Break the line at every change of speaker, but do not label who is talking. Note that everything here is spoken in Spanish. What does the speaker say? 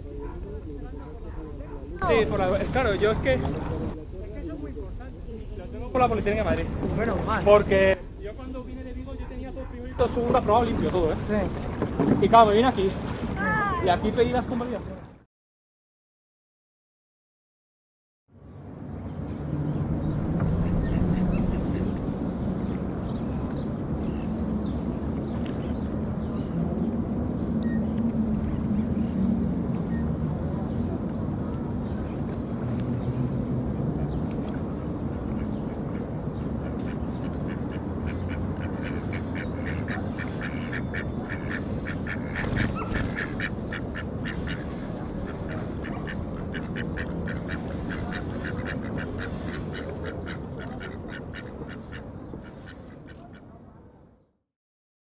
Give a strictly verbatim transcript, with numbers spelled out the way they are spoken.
Sí, por la, claro, yo es que... Es que eso es muy importante. Lo tengo por la Politécnica de Madrid.
Bueno, más.
Porque yo cuando vine de Vigo yo tenía todo primero y todo segundo aprobado limpio, todo, ¿eh?
Sí.
Y claro, me vine aquí. Y aquí pedí las convalidaciones.